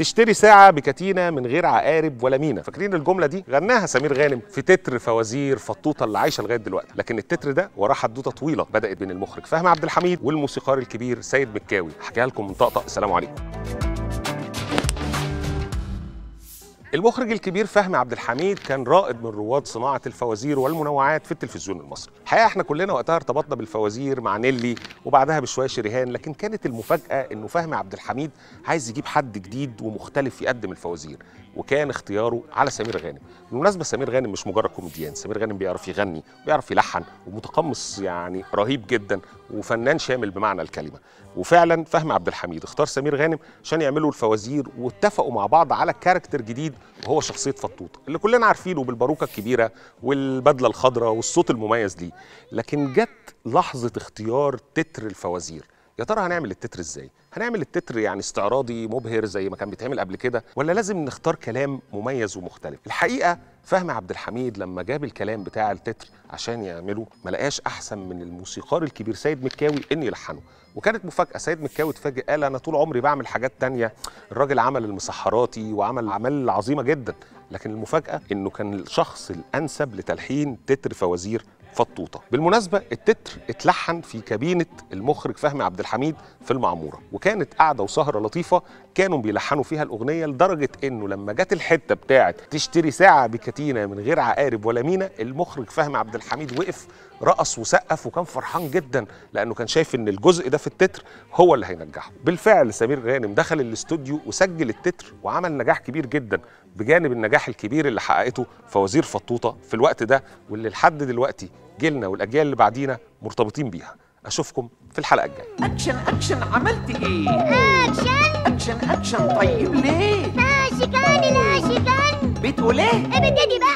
تشتري ساعة بكتينة من غير عقارب ولا مينا. فاكرين الجملة دي؟ غناها سمير غانم في تتر فوازير فطوطة اللي عايشة لغاية دلوقتي، لكن التتر ده وراه حدوتة طويلة بدأت بين المخرج فهمي عبد الحميد والموسيقار الكبير سيد مكاوي. هحكيها لكم من طقطق. السلام عليكم. المخرج الكبير فهمي عبد الحميد كان رائد من رواد صناعة الفوازير والمنوعات في التلفزيون المصري. الحقيقة احنا كلنا وقتها ارتبطنا بالفوازير مع نيلي وبعدها بشوية شريهان، لكن كانت المفاجأة انه فهمي عبد الحميد عايز يجيب حد جديد ومختلف يقدم الفوازير، وكان اختياره على سمير غانم. بالمناسبة سمير غانم مش مجرد كوميديان، سمير غانم بيعرف يغني وبيعرف يلحن ومتقمص يعني رهيب جدا وفنان شامل بمعنى الكلمة. وفعلا فهمي عبد الحميد اختار سمير غانم عشان يعملوا الفوازير، واتفقوا مع بعض على كاركتر جديد وهو شخصية فطوطة اللي كلنا عارفينه بالباروكة الكبيرة والبدلة الخضراء والصوت المميز ليه. لكن جت لحظة اختيار تتر الفوازير. يا ترى هنعمل التتر ازاي؟ هنعمل التتر يعني استعراضي مبهر زي ما كان بيتعمل قبل كده، ولا لازم نختار كلام مميز ومختلف؟ الحقيقة فهمي عبد الحميد لما جاب الكلام بتاع التتر عشان يعمله ما لقاش احسن من الموسيقار الكبير سيد مكاوي انه يلحنه. وكانت مفاجأة، سيد مكاوي اتفاجئ قال انا طول عمري بعمل حاجات تانية، الراجل عمل المسحراتي وعمل اعمال عظيمة جدا، لكن المفاجأة انه كان الشخص الانسب لتلحين تتر فوازير فطوطة. بالمناسبة التتر اتلحن في كابينة المخرج فهمي عبد الحميد في المعمورة، وكانت قاعدة وسهرة لطيفة كانوا بيلحنوا فيها الأغنية، لدرجة إنه لما جت الحتة بتاعت تشتري ساعة بكتينة من غير عقارب ولا مينا، المخرج فهمي عبد الحميد وقف رقص وسقف وكان فرحان جدا لأنه كان شايف إن الجزء ده في التتر هو اللي هينجحه. بالفعل سمير غانم دخل الاستوديو وسجل التتر وعمل نجاح كبير جدا بجانب النجاح الكبير اللي حققته فوازير فطوطة في الوقت ده، واللي لحد دلوقتي جيلنا والأجيال اللي بعدينا مرتبطين بيها. أشوفكم في الحلقة الجاية. أكشن أكشن عملت إيه؟ أكشن أكشن أكشن طيب ليه؟ عاشقان العاشقان بتقول إيه؟ ابتدي بقى.